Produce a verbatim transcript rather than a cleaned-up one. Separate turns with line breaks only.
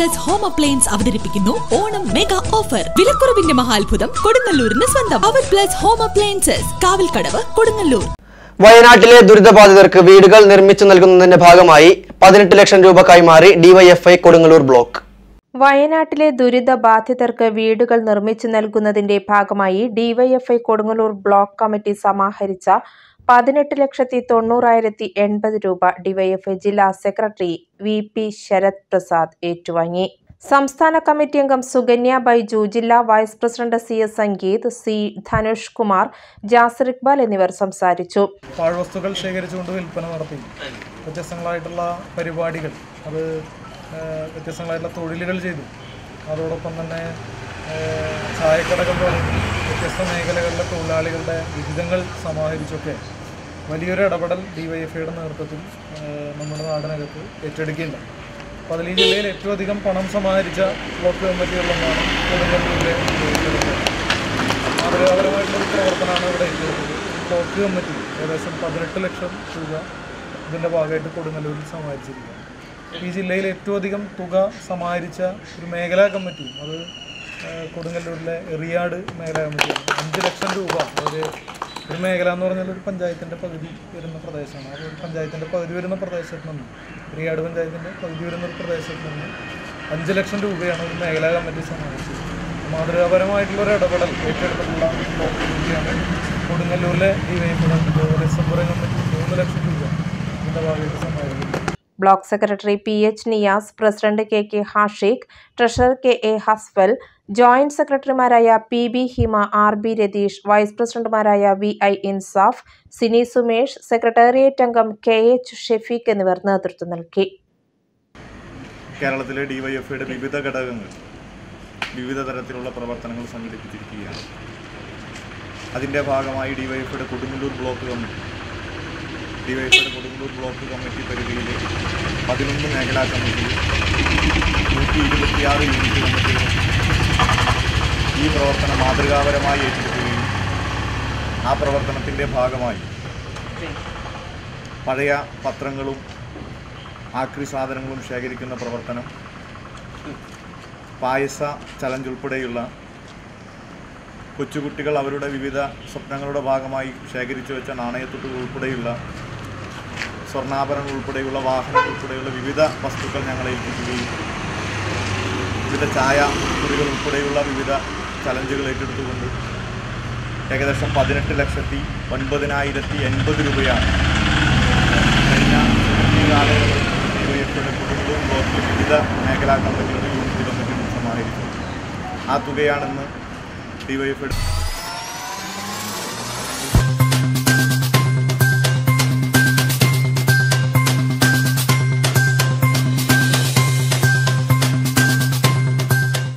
Plus home appliance അവതരിപ്പിക്കുന്നു Onam mega offer. വിലക്കുറവിന്റെ മഹാത്ഭുതം കൊടുങ്ങല്ലൂരിന് സ്വന്തം. അവർ plus home appliances, Kavalkadavu, Kodungallur.
വയനാട്ടിലെ ദുരിതബാധിതർക്ക് വീടുകൾ നിർമ്മിച്ചു നൽകുന്നതിന്റെ ഭാഗമായി പതിനെട്ട് ലക്ഷം രൂപ കൈമാറി ഡിവൈഎഫ്ഐ കൊടുങ്ങല്ലൂർ ബ്ലോക്ക്.
വയനാട്ടിലെ ദുരിതബാധിതർക്ക് വീടുകൾ നിർമ്മിച്ചു നൽകുന്നതിന്റെ ഭാഗമായി ഡിവൈഎഫ്ഐ കൊടുങ്ങല്ലൂർ ബ്ലോക്ക് കമ്മിറ്റി സമാഹരിച്ച പതിനെട്ട് ലക്ഷത്തി തൊണ്ണൂറായിരത്തി എൺപത് രൂപ ഡിവൈഎഫ്ഐ ജില്ലാ secretary V P Sarath Prasad ഏറ്റുവാങ്ങി. സംസ്ഥാന കമ്മിറ്റി അംഗം സുകന്യ ബൈജു, ജില്ലാ vice president C S Sangeeth, C Dhanush Kumar, Jasir Iqbal എന്നിവർ സംസാരിച്ചു.
പാഴ്വസ്തുക്കൾ ശേഖരിച്ചുകൊണ്ട് വിൽപ്പന നടത്തി വ്യത്യസ്തങ്ങളായിട്ടുള്ള പരിപാടികൾ, അത് വ്യത്യസ്തങ്ങളായിട്ടുള്ള തൊഴിലുകൾ ചെയ്തു. അതോടൊപ്പം തന്നെ ചായക്കടകൾ തുടങ്ങി വ്യത്യസ്ത മേഖലകളിലെ തൊഴിലാളികളുടെ വിഹിതങ്ങൾ സമാഹരിച്ചൊക്കെ വലിയൊരു ഇടപെടൽ ഡിവൈഎഫ്ഐയുടെ നേതൃത്വത്തിൽ നമ്മുടെ നാടിനകത്ത് ഏറ്റെടുക്കില്ല. അപ്പോൾ അതിൽ ഈ ജില്ലയിൽ ഏറ്റവും അധികം പണം സമാഹരിച്ച ബ്ലോക്ക് കമ്മിറ്റികളിലൊന്നാണ് കൊടുങ്ങല്ലൂരിലെ മാതൃകാപരമായിട്ടുള്ളൊരു പ്രവർത്തനമാണ് ഇവിടെ ഏറ്റെടുത്തത്. ബ്ലോക്ക് കമ്മിറ്റി ഏകദേശം പതിനെട്ട് ലക്ഷം രൂപ ഇതിൻ്റെ ഭാഗമായിട്ട് കൊടുങ്ങല്ലൂരിൽ സമാഹരിച്ചിരിക്കുകയാണ്. ഈ ജില്ലയിൽ ഏറ്റവും അധികം തുക സമാഹരിച്ച ഒരു മേഖലാ കമ്മിറ്റിയും അത് കൊടുങ്ങല്ലൂരിലെ എറിയാട് മേഖലാ കമ്മിറ്റിയാണ്. അഞ്ച് ലക്ഷം രൂപ ഒരു ഒരു മേഖല എന്ന് പറഞ്ഞാൽ ഒരു പഞ്ചായത്തിൻ്റെ പകുതി വരുന്ന പ്രദേശമാണ്. അത് ഒരു പഞ്ചായത്തിൻ്റെ പകുതി വരുന്ന പ്രദേശത്ത് നിന്ന്, എറിയാട് പഞ്ചായത്തിൻ്റെ പകുതി വരുന്ന ഒരു പ്രദേശത്ത് നിന്ന് അഞ്ച് ലക്ഷം രൂപയാണ് ഒരു മേഖലാ കമ്മിറ്റി സമാഹരിച്ചത്. മാതൃകാപരമായിട്ടുള്ളൊരു ഇടപെടൽ ഏറ്റെടുത്തിട്ടുള്ള കമ്മിറ്റിയാണ് കൊടുങ്ങല്ലൂരിലെ ഡിവൈഎഫ്ഐ റിസംബുറ കമ്മിറ്റി മൂന്ന് ലക്ഷം രൂപ ഇതിൻ്റെ ഭാഗമായിട്ട് സമാഹരിക്കുന്നത്.
Block secretary P H Niyas, president K K Hashiq, treasurer K A Hasfal, joint സെക്രട്ടറിമാരായ P B Hima, R B Ratheesh, vice പ്രസിഡന്റുമാരായ V I Insaf, Sini Sumesh, secretariat അംഗം കെ എച്ച് ഷെഫീഖ് എന്നിവർ നേതൃത്വം നൽകി.
കേരളത്തിലെ ഡിവൈഎഫ്ഐയുടെ വിവിധ ഘടകങ്ങൾ വിവിധ തരത്തിലുള്ള പ്രവർത്തനങ്ങൾ സംഘടിപ്പിച്ചിരിക്കുകയാണ്. അതിൻ്റെ ഭാഗമായി ഡിവൈഎഫ്ഐയുടെ കൊടുങ്ങല്ലൂർ ബ്ലോക്ക് കമ്മിറ്റി ഡിവൈഎഫ്ഐയുടെ കൊടുങ്ങല്ലൂർ ബ്ലോക്ക് കമ്മിറ്റി പരിധിയിലെ പതിനൊന്ന് മേഖലാ കമ്മിറ്റിയിൽ നൂറ്റി ഇരുപത്തിയാറ് യൂണിറ്റ് കമ്മിറ്റികൾ ഈ പ്രവർത്തനം മാതൃകാപരമായി ഏറ്റെടുക്കുകയും ആ പ്രവർത്തനത്തിൻ്റെ ഭാഗമായി പഴയ പത്രങ്ങളും ആക്രി സാധനങ്ങളും ശേഖരിക്കുന്ന പ്രവർത്തനം, പായസ ചലഞ്ച് ഉൾപ്പെടെയുള്ള കൊച്ചുകുട്ടികൾ അവരുടെ വിവിധ സ്വപ്നങ്ങളുടെ ഭാഗമായി ശേഖരിച്ചു വെച്ച നാണയത്തുട്ടുകൾ ഉൾപ്പെടെയുള്ള സ്വർണ്ണാഭരണങ്ങൾ ഉൾപ്പെടെയുള്ള വാഹനങ്ങൾ ഉൾപ്പെടെയുള്ള വിവിധ വസ്തുക്കൾ ഞങ്ങളെ ഏൽപ്പിക്കുകയും വിവിധ ചായ കുറികൾ ഉൾപ്പെടെയുള്ള വിവിധ ചലഞ്ചുകൾ ഏറ്റെടുത്തുകൊണ്ട് ഏകദേശം പതിനെട്ട് ലക്ഷത്തി ഒൻപതിനായിരത്തി എൺപത് രൂപയാണ് കഴിഞ്ഞ കാലയളവിൽ ഡിവൈഎഫ്ഐയുടെ കൊടുങ്ങല്ലൂർ ബ്ലോക്കിൽ വിവിധ മേഖലാ കമ്മിറ്റികളുടെ യൂണിറ്റ് കമ്മിറ്റികളും സമാഹരിച്ചത്. ആ തുകയാണെന്ന് ഡിവൈഎഫ്ഐയുടെ